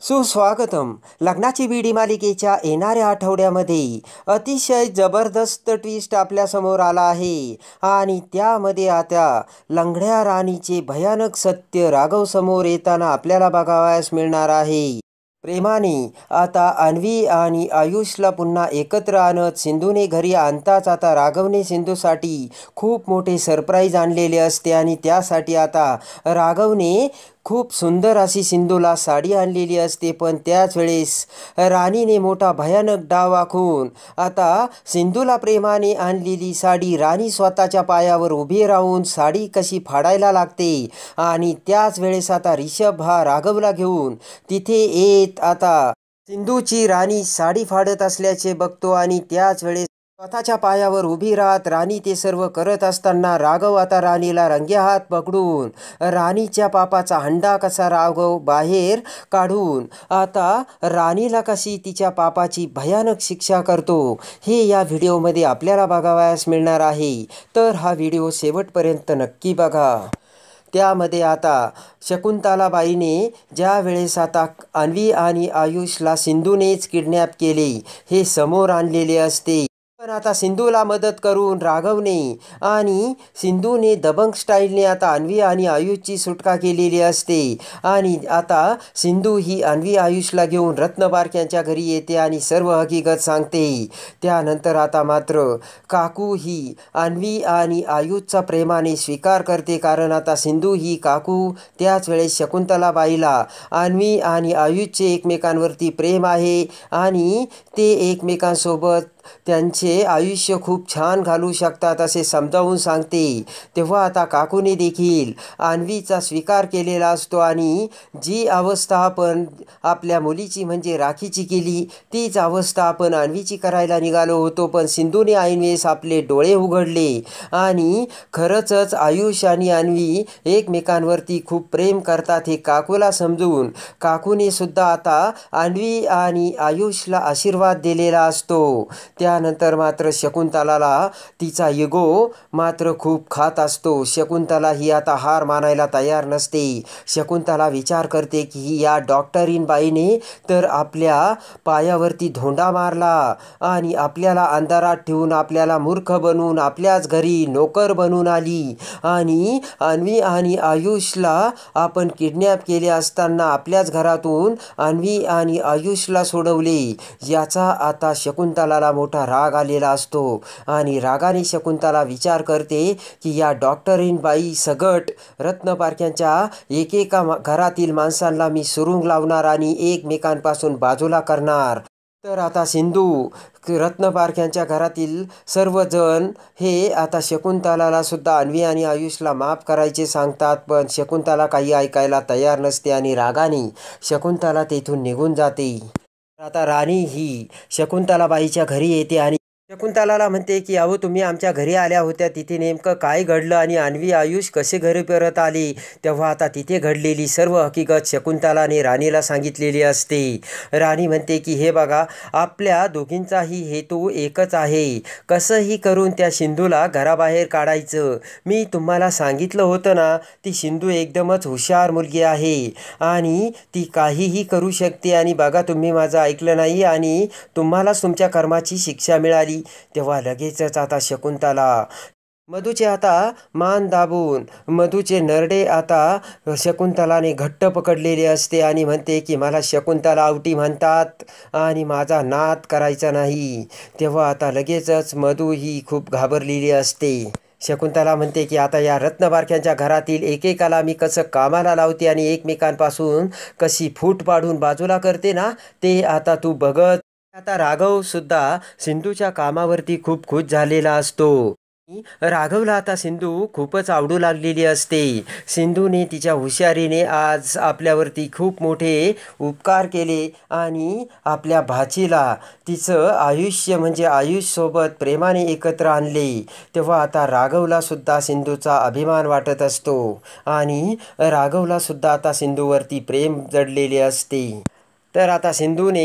सुस्वागतम. लग्नाची बीडी मालिकेच्या येणाऱ्या आठवड्यामध्ये अतिशय जबरदस्त ट्विस्ट आपल्यासमोर आला आहे आणि त्यामध्ये आता लंगड्या राणीचे भयानक सत्य राघव समोर येताना आपल्याला बघावयास मिळणार आहे. प्रेमाने आता अन्वी आणि आयुषला पुन्हा एकत्र आणत सिंधूने घरी आणताच आता राघवने सिंधूसाठी खूप मोठे सरप्राईज आणलेले असते आणि त्यासाठी आता राघवने खूप सुंदर अशी सिंधूला साडी आणलेली असते. पण त्याच वेळेस राणीने मोठा भयानक डाव आखून आता सिंधूला प्रेमाने आणलेली साडी राणी स्वतःच्या पायावर उभी राहून साडी कशी फाडायला लागते आणि त्याच वेळेस आता रिषभ हा राघवला घेऊन तिथे येत आता सिंधूची राणी साडी फाडत असल्याचे बघतो आणि त्याच वेळेस स्वतःच्या पायावर उभी राहत राणी ते सर्व करत असताना राघव आता राणीला रंगेहात पकडून राणीच्या पापाचा हंडा कसा राघव बाहेर काढून आता राणीला कशी तिच्या पापाची भयानक शिक्षा करतो हे या व्हिडिओमध्ये आपल्याला बघावयास मिळणार आहे. तर हा व्हिडिओ शेवटपर्यंत नक्की बघा. त्यामध्ये आता शकुंतलाबाईने ज्या वेळेस आता अन्वी आणि आयुषला सिंधूनेच किडनॅप केले हे समोर आणलेले असते. पण आता सिंधूला मदत करून राघवने आणि सिंधूने दबंग स्टाईलने आता अन्वी आणि आयुषची सुटका केलेली असते आणि आता सिंधू ही अन्वी आयुषला घेऊन रत्नबारक यांच्या घरी येते आणि सर्व हकीकत सांगते. त्यानंतर आता मात्र काकू ही अन्वी आणि आयुषचा प्रेमाने स्वीकार करते, कारण आता सिंधू ही काकू त्याच वेळेस शकुंतलाबाईला अन्वी आणि आयुषचे एकमेकांवरती प्रेम आहे आणि ते एकमेकांसोबत त्यांचे आयुष्य खूप छान घालू शकतात असे समजावून सांगते. तेव्हा आता काकूने देखील अन्वीचा स्वीकार केलेला असतो आणि जी अवस्था आपण आपल्या मुलीची म्हणजे राखीची केली तीच अवस्था आपण अन्वीची करायला निघालो होतो. पण सिंधूने ऐनवेळेस आपले डोळे उघडले आणि खरंच आयुष आणि अन्वी एकमेकांवरती खूप प्रेम करतात हे काकूला समजून काकूने सुद्धा आता अन्वी आणि आयुषला आशीर्वाद दिलेला असतो. त्यानंतर मात्र शकुंतलाला तिचा इगो मात्र खूप खात असतो. शकुंतला ही आता हार मानायला तयार नसते. शकुंतला विचार करते की या डॉक्टरीनबाईने तर आपल्या पायावरती धोंडा मारला आणि आपल्याला अंधारात ठेवून आपल्याला मूर्ख बनवून आपल्याच घरी नोकर बनवून आली आणि अन्वी आणि आयुषला आपण किडनॅप केले असताना आपल्याच घरातून अन्वी आणि आयुषला सोडवले. याचा आता शकुंतलाला मोठा राग आलेला असतो आणि रागाने शकुंतला विचार करते की या डॉक्टरीनबाई सगट रत्नपारख्यांच्या एकेका घरातील माणसांना मी सुरुंग लावणार आणि एकमेकांपासून बाजूला करणार. तर आता सिंधू रत्नपारख्यांच्या घरातील सर्वजण हे आता शकुंतलाला सुद्धा अन्वी आणि आयुषला माफ करायचे सांगतात. पण शकुंतला काही ऐकायला तयार नसते आणि रागाने शकुंतला तेथून निघून जाते. आता राणी ही शकुंतलाबाईच्या घरी येते आणि शकुंतलाला म्हणते की अहो तुम्ही आमच्या घरी आल्या होत्या, तिथे नेमकं काय घडलं आणि अन्वी आयुष कसे घरी परत आले. तेव्हा आता तिथे घडलेली सर्व हकीकत शकुंतलाने राणीला सांगितलेली असते. राणी म्हणते की हे बघा, आपल्या दोघींचाही हेतू एकच आहे, कसंही करून त्या सिंधूला घराबाहेर काढायचं. मी तुम्हाला सांगितलं होतं ना, ती सिंधू एकदमच हुशार मुलगी आहे आणि ती काहीही करू शकते आणि बघा तुम्ही माझं ऐकलं नाही आणि तुम्हालाच तुमच्या कर्माची शिक्षा मिळाली. तेव्हा लगेचच आता शकुंतला मधूचे आता मान दाबून मधूचे नरडे आता शकुंतलाने घट्ट पकडलेले असते आणि म्हणते की मला शकुंतला आवटी म्हणतात आणि माझा नाद करायचा नाही. तेव्हा आता लगेचच मधू ही खूप घाबरलेली असते. शकुंतला म्हणते की आता या रत्नबारख्यांच्या घरातील एकेकाला मी कसं कामाला लावते आणि एकमेकांपासून कशी फूट पाडून बाजूला करते ना, ते आता तू बघत. आता राघव सुद्धा सिंधूच्या कामावरती खूप खुश झालेला असतो. राघवला आता सिंधू खूपच आवडू लागलेली असते. सिंधूने तिच्या हुशारीने आज आपल्यावरती खूप मोठे उपकार केले आणि आपल्या भाचीला तिचं आयुष्य म्हणजे आयुषसोबत प्रेमाने एकत्र आणले. तेव्हा आता राघवला सुद्धा सिंधूचा अभिमान वाटत असतो आणि राघवला सुद्धा आता सिंधूवरती प्रेम जडलेले असते. तर आता सिंधूने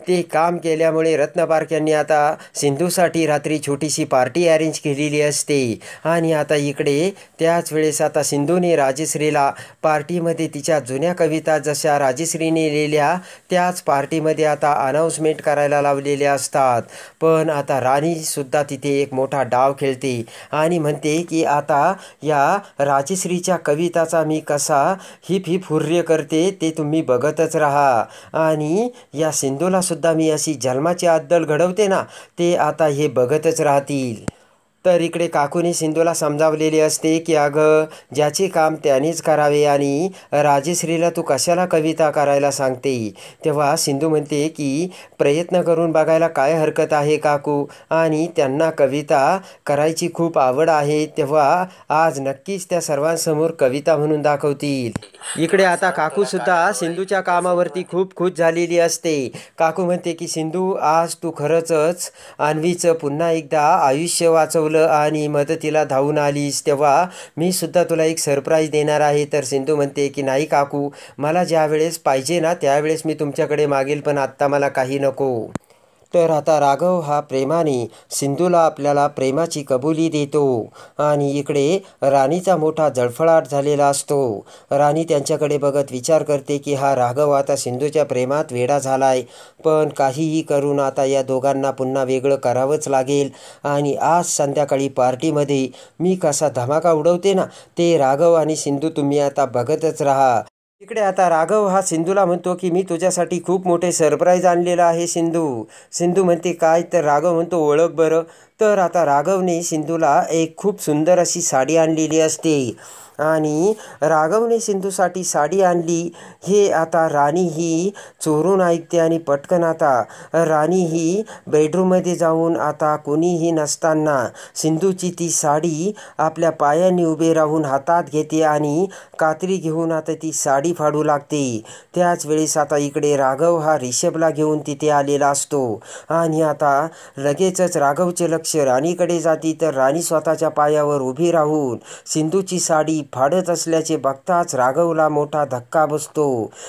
ते काम केल्यामुळे रत्नपारख यांनी आता सिंधूसाठी रात्री छोटीशी पार्टी अरेंज केलेली असते आणि आता इकडे त्याच वेळेस आता सिंधूने राजश्रीला पार्टीमध्ये तिच्या जुन्या कविता जशा राजश्रीने लिहिल्या त्याच पार्टीमध्ये आता अनाऊन्समेंट करायला लावलेल्या असतात. पण आता राणीसुद्धा तिथे एक मोठा डाव खेळते आणि म्हणते की आता या राजश्रीच्या कविताचा मी कसा हिप हिप हुर्रे करते ते तुम्ही बघतच राहा आणि या सिंधूला सुद्धा मी अशी जन्माची अद्दल घडवते ना ते आता हे बघतच राहतील. तर इकडे काकूने सिंधूला समजावलेले असते की अगं ज्याचे काम त्यानेच करावे आणि राजश्रीला तू कशाला कविता करायला सांगते. तेव्हा सिंधू म्हणते की प्रयत्न करून बघायला काय हरकत आहे काकू आणि त्यांना कविता करायची खूप आवड आहे तेव्हा आज नक्कीच त्या सर्वांसमोर कविता म्हणून दाखवतील. इकडे आता काकूसुद्धा सिंधूच्या कामावरती खूप खुश झालेली असते. काकू म्हणते की सिंधू आज तू खरंच अन्वीचं पुन्हा एकदा आयुष्य वाचवलं आणि मदतीला धावून आलीस तेव्हा मी सुद्धा तुला एक सरप्राईज देणार आहे. तर सिंधू म्हणते की नाही काकू मला ज्या वेळेस पाहिजे ना त्यावेळेस मी तुमच्याकडे मागेल पण आत्ता मला काही नको. तर आता राघव हा प्रेमाने सिंधूला आपल्याला प्रेमाची कबुली देतो आणि इकडे राणीचा मोठा जळफळाट झालेला असतो. राणी त्यांच्याकडे बघत विचार करते की हा राघव आता सिंधूच्या प्रेमात वेडा झालाय पण काहीही करून आता या दोघांना पुन्हा वेगळं करावंच लागेल आणि आज संध्याकाळी पार्टीमध्ये मी कसा धमाका उडवते ना ते राघव आणि सिंधू तुम्ही आता बघतच राहा. इकडे आता राघव हा सिंधूला म्हणतो की मी तुझ्यासाठी खूप मोठे सरप्राईज आणलेलं आहे सिंधू. सिंधू म्हणते काय तर राघव म्हणतो ओळख बरं. तर आता राघवने सिंधूला एक खूप सुंदर अशी साडी आणलेली असते आणि राघवने सिंधूसाठी साडी आणली हे आता राणी ही चोरून ऐकते आणि पटकन आता राणी ही बेडरूममध्ये जाऊन आता कोणीही नसताना सिंधूची ती साडी आपल्या पायाने उभे राहून हातात घेते आणि कात्री घेऊन आता ती साडी फाडू लागते. त्याच वेळेस आता इकडे राघव हा रिषभला घेऊन तिथे आलेला असतो आणि आता लगेचच राघवचे लक्ष राणीकडे जाते. तर राणी स्वतःच्या पायावर उभी राहून सिंधूची साडी फाडत असल्याचे बघताच राघवला मोठा धक्का बसतो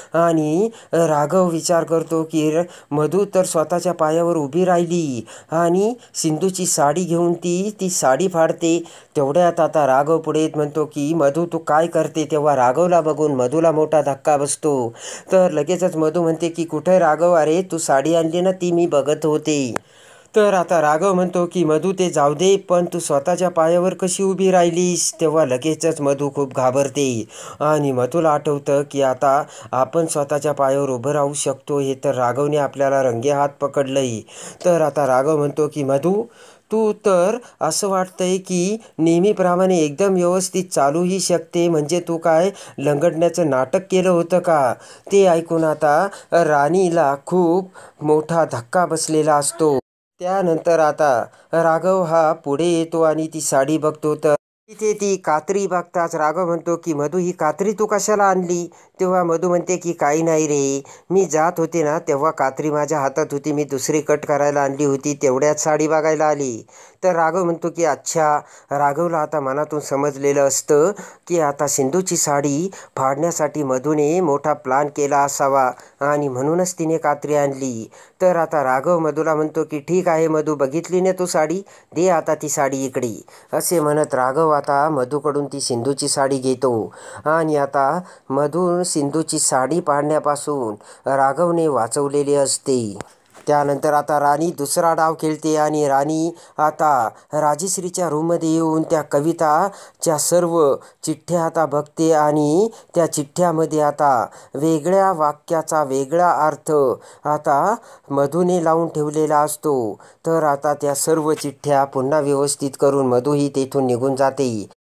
आणि राघव विचार करतो की मधू तर स्वतःच्या पायावर उभी राहिली आणि सिंधूची साडी घेऊन ती साडी फाडते. तेवढ्यात आता राघव पुढे म्हणतो की मधू तू काय करते. तेव्हा राघवला बघून मधूला मोठा धक्का बसतो. तर लगेचच मधू म्हणते की कुठे राघव अरे तू साडी आणली ना ती मी बघत होते. तर आता राघव म्हणतो की मधू ते जाऊ दे पण तू स्वतःच्या पायावर कशी उभी राहिलीस. तेव्हा लगेचच मधू खूप घाबरते आणि मधूला आठवतं की आता आपण स्वतःच्या पायावर उभं राहू शकतो हे तर राघवने आपल्याला रंगेहात पकडलंय. तर आता राघव म्हणतो की मधू तू तर असं वाटतंय की नेहमीप्रमाणे एकदम व्यवस्थित चालूही शकते म्हणजे तू काय लंगडण्याचं नाटक केलं होतं का. ते ऐकून आता राणीला खूप मोठा धक्का बसलेला असतो. त्यानंतर आता राघव हा पुढे येतो आणि ती साडी बघतो. तर तिथे ती कात्री बघताच राघव म्हणतो की मधू ही कात्री तू कशाला आणली. तेव्हा मधू म्हणते की काही नाही रे मी जात होते ना तेव्हा कात्री माझ्या हातात होती मी दुसरी कट करायला आणली होती तेवढ्यात साडी बघायला आली. तर राघव म्हणतो की अच्छा. राघवला आता मनातून समजलेलं असतं की आता सिंधूची साडी फाडण्यासाठी मधूने मोठा प्लान केला असावा आणि म्हणूनच तिने कात्री आणली. तर आता राघव मधूला म्हणतो की ठीक आहे मधू बघितली ना तू साडी दे आता ती साडी इकडे. असे म्हणत राघव आता मधूकडून ती सिंधूची साडी घेतो आणि आता मधू सिंधूची साडी पाडण्यापासून राघवने वाचवलेली असते. त्यानंतर आता राणी दुसरा डाव खेळते आणि राणी आता राजश्रीच्या रूममध्ये येऊन त्या कविताच्या सर्व चिठ्ठ्या आता बघते आणि त्या चिठ्ठ्यामध्ये आता वेगळ्या वाक्याचा वेगळा अर्थ आता मधूने लावून ठेवलेला असतो. तर आता त्या सर्व चिठ्ठ्या पुन्हा व्यवस्थित करून मधू ही तेथून निघून जाते.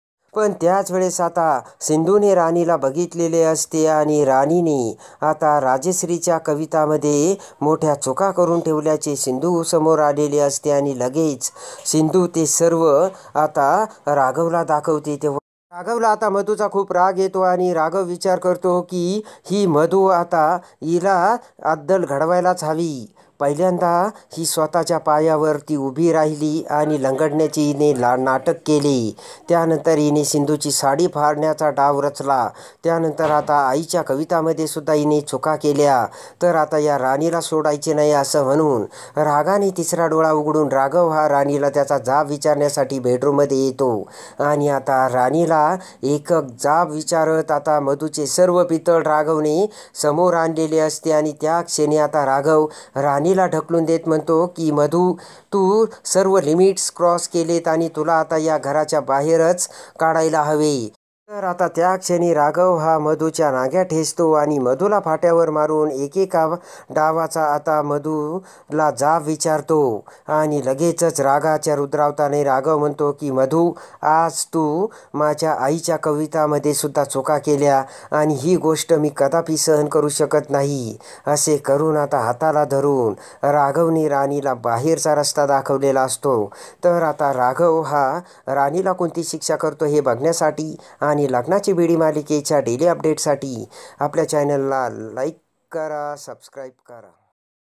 पण त्याच वेळेस आता सिंधूने राणीला बघितलेले असते आणि राणीने आता राजश्रीच्या कवितामध्ये मोठ्या चुका करून ठेवल्याचे सिंधू समोर आलेले असते आणि लगेच सिंधू ते सर्व आता राघवला दाखवते. तेव्हा राघवला आता मधूचा खूप राग येतो आणि राघव विचार करतो की ही मधू आता हिला अद्दल घडवायलाच हवी पहिल्यांदा ही स्वतःच्या पायावरती उभी राहिली आणि लंगडण्याची हिने नाटक केले. त्यानंतर हिने सिंधूची साडी फाडण्याचा डाव रचला. त्यानंतर आता आईच्या कवितामध्ये सुद्धा हिने चुका केल्या. तर आता या राणीला सोडायचे नाही असं म्हणून रागाने तिसरा डोळा उघडून राघव हा राणीला त्याचा जाब विचारण्यासाठी बेडरूममध्ये येतो. आणि आता राणीला एक जाब विचारत आता मधूचे सर्व पितळ राघवने समोर आणलेले असते. आणि त्या क्षणी आता राघव राणीला ढकलून देत म्हणतो की मधू, तू सर्व लिमिट्स क्रॉस केलेत आणि तुला आता या घराच्या बाहेरच काढायला हवे. तर आता त्या क्षणी राघव हा मधूच्या नाग्या ठेचतो आणि मधूला फाट्यावर मारून एकेका डावाचा आता मधूला जाब विचारतो. आणि लगेचच रागाच्या रुद्रावताने राघव म्हणतो की मधू, आज तू माझ्या आईच्या कवितामध्ये सुद्धा चुका केल्या आणि ही गोष्ट मी कदापि सहन करू शकत नाही. असे करून आता हाताला धरून राघवने राणीला बाहेरचा रस्ता दाखवलेला असतो. तर आता राघव हा राणीला कोणती शिक्षा करतो हे बघण्यासाठी आणि लग्नाची बेडी मालिकेच्या डेली अपडेटसाठी आपल्या चॅनलला लाईक करा, सबस्क्राईब करा.